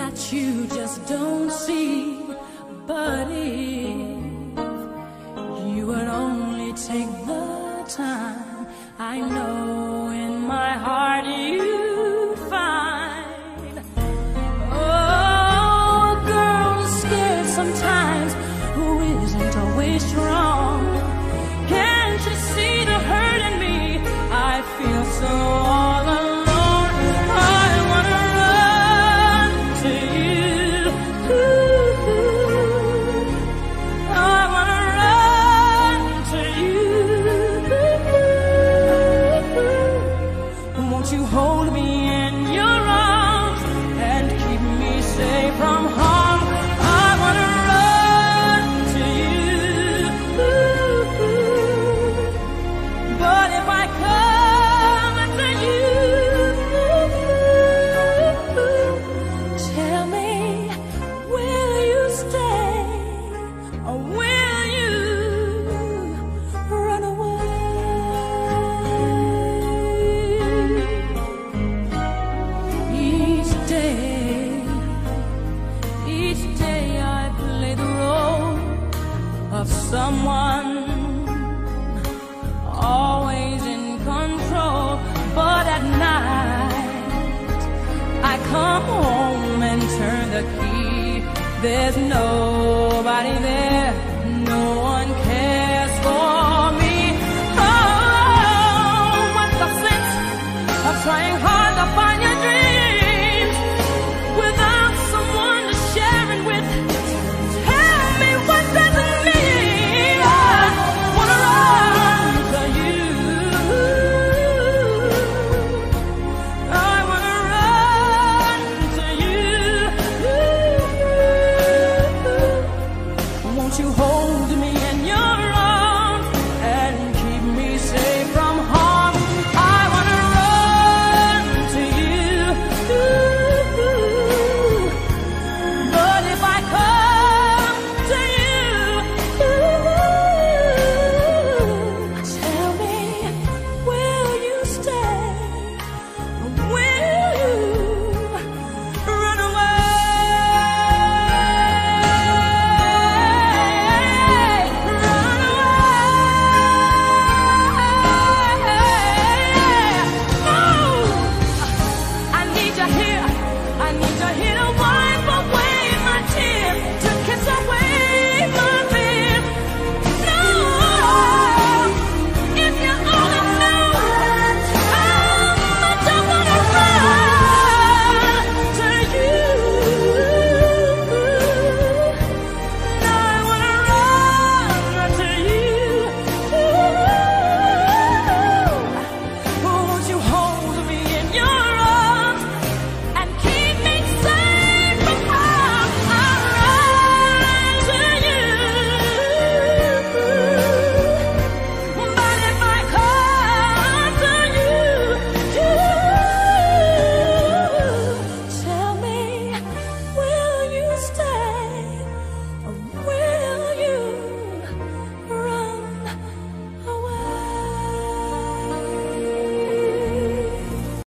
that you just don't see. But if you would only take the time, I know in my heart you'd find. Oh, a girl is scared sometimes who isn't always strong. Can't you see the hurt in me? I feel so all alone. I wanna run to you. I wanna run to you. Won't you hold me in your arms and keep me safe from harm? I wanna run to you. But if I come to you, tell me, will you stay or will you run away? Each day I play the role of someone always in control, but at night I come home and turn the key. There's nobody there, no one cares for me. Oh, what's the sense of trying hard?